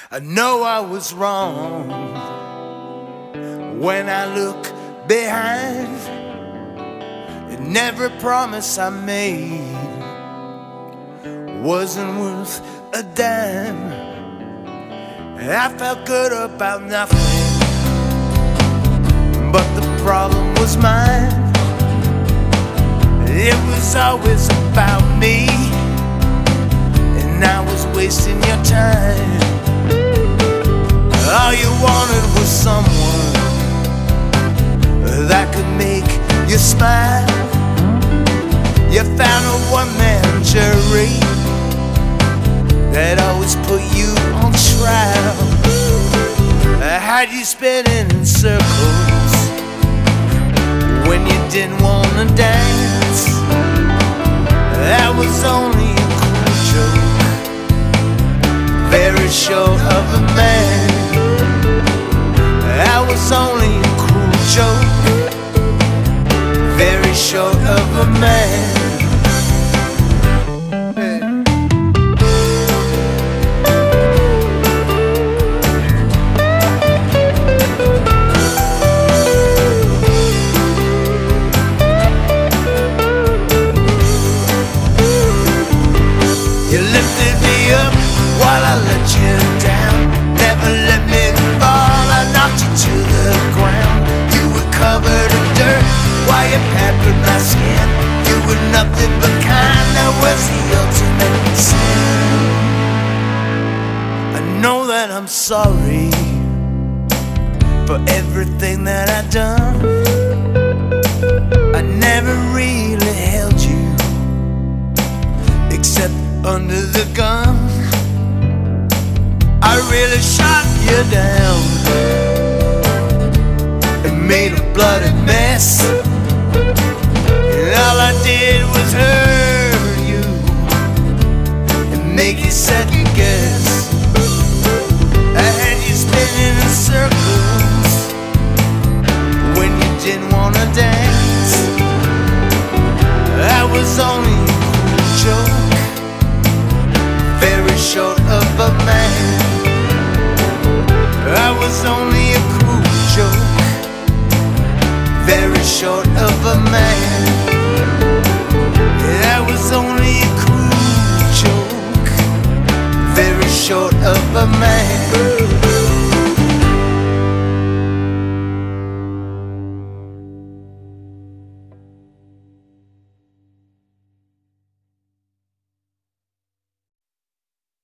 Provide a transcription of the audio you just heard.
I know I was wrong. When I look behind, and every promise I made wasn't worth a dime. I felt good about nothing, but the problem was mine. It was always about me, and I was wasting your time. All you wanted was someone that could make you smile. You found a one-man jury that always put you on trial. I had you spinning in circles when you didn't wanna dance. That was only a cool joke, very short of a man. That was only a cool joke, very short of a man. You lifted me up while I let you down. Never let me fall, I knocked you to the ground. You were covered in dirt while you peppered my skin. You were nothing but kind, that was the ultimate sin. I know that I'm sorry for everything that I've done. I never really held you except under the gun. I really shot you down and made a bloody mess, and all I did was hurt you and make you second guess. I had you spinning in circles when you didn't wanna dance. I was only a cool joke, very short of a man. I was only a cruel joke, very short of a man. I was only a cruel joke, very short of a man.